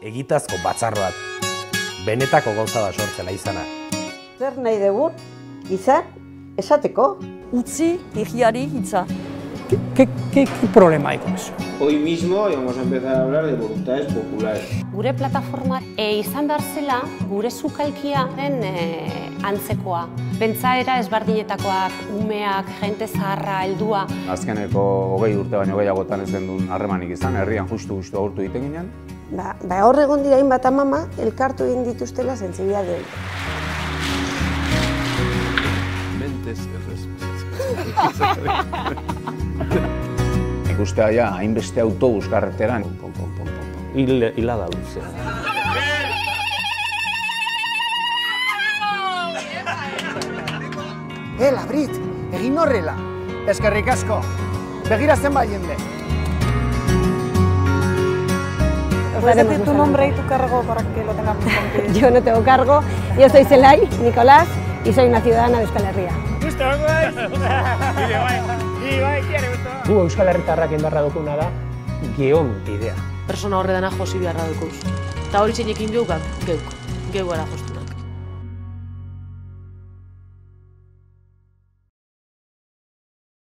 egitazko batzar bat, benetako gauza bat sortzela izana. Zer nahi dugun, izan, esateko. Utzi egiari hitza. ¿Qué problema hay con eso? Hoy mismo vamos a empezar a hablar de voluntades populares. Gure plataforma izan behar zela gure sukalkiaren antzekoa. Pentsaera ezberdinetakoak, umeak, jente zaharra, heldua. Azkeneko 20 urte baino gehiagotan ez gendun harremanik izan, herrian justu agurtu egiten ginen. Hor egon dira hainbat amama, elkartu egin dituztela sentsibilitate. Mentes Ikustea ja, hainbeste autobus karreteran. Hila da luzea. Labrit, egin horrela. Eskerrik asko. Begira zenbait jende. ¿Puedes decir tu nombre y tu cargo para que lo tengamos contigo? Yo no tengo cargo, yo soy Zelay Nicolás y soy una ciudadana de Euskal Herria. Gu Euskal Herritarrak indarra dukuna da, geon bidea. Persona horredana josi beharra dukuz. Eta hori zeinekin geuk gara jostuna.